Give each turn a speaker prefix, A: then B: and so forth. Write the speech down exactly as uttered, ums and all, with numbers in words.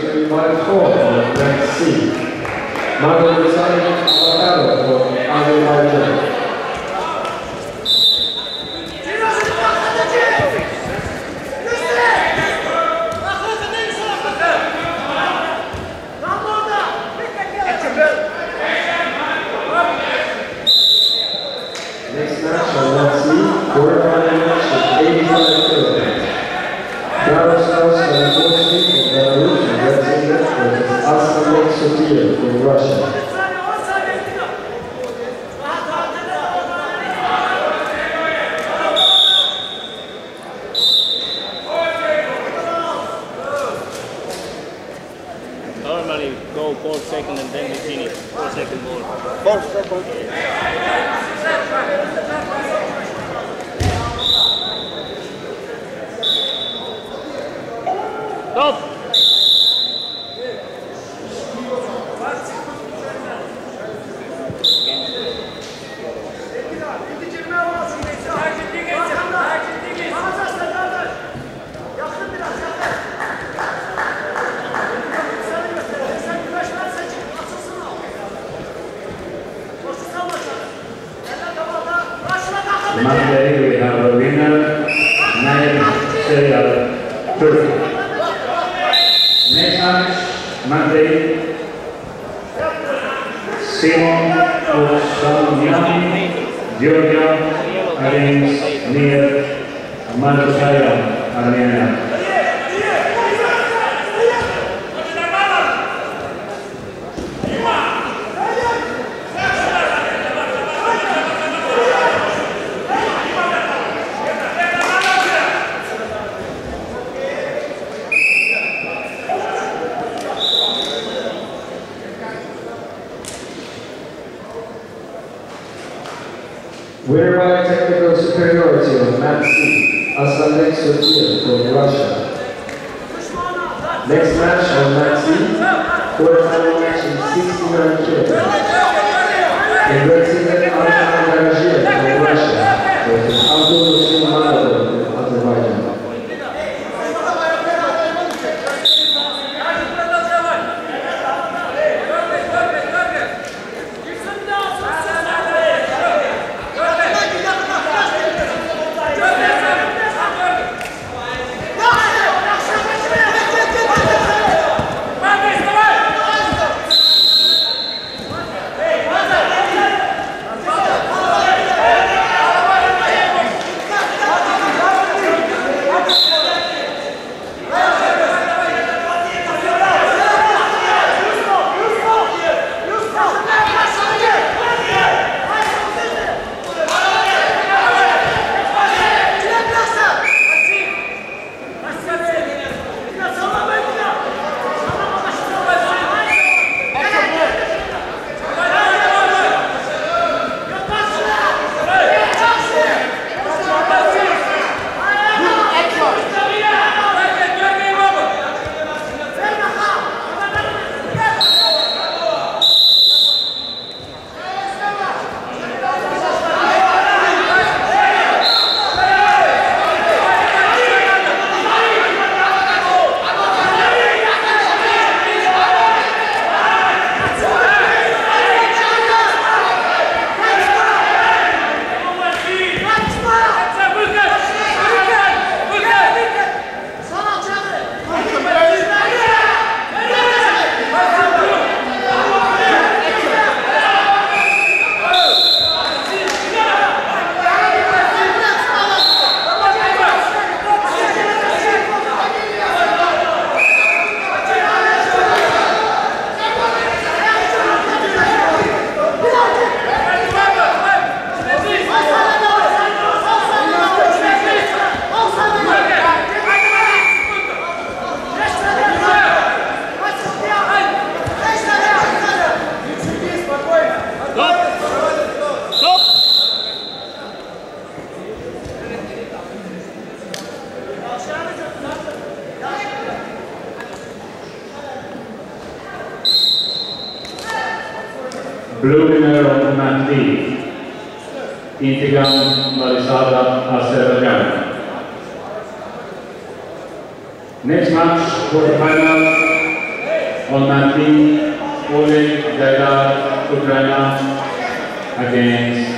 A: to invite four from Red C. Margot Rizani Avocado for Azerbaijan. Next match on Red C, quarterfinal match of eighty-five kilograms. Yaroslav Stanislavski from Belarus and Red Singlet versus Aslan Sotia from Russia.
B: Normally go four seconds and then we finish. Four second more.
C: Four seconds.
B: Stop!
D: Monday we have a winner, Nail Serial, Turkey. Next match, Monday, Simon Osanian, Georgia, against Nir Maldusaya, Armenia.
A: Winner by technical superiority on Mat C, Aslan Sotia from Russia. Next match on Mat C, quarterfinal match in sixty-nine kilograms. In Red Singlet, Alexander Garajiev from Russia versus Abdul Sulmanov from Azerbaijan.
D: Blue winner of Mat D, Intigam Marisada, Azerbaijan. Next match, quarterfinal, On mat B, Oleg Gaidar, Ukraine against